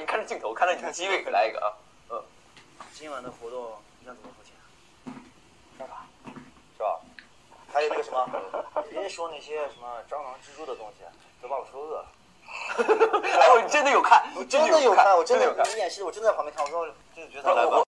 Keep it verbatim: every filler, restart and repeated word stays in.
看着镜头，看着你的机位，来一个啊。嗯。 今晚的活动你想怎么付钱？ 干啥？ 是吧？还有那个什么，别说那些什么蟑螂、蜘蛛的东西，都把我说饿了。 哎，我真的有看， 我真的有看，我真的有看。 你演戏，我真的在旁边看，我说，就是觉得。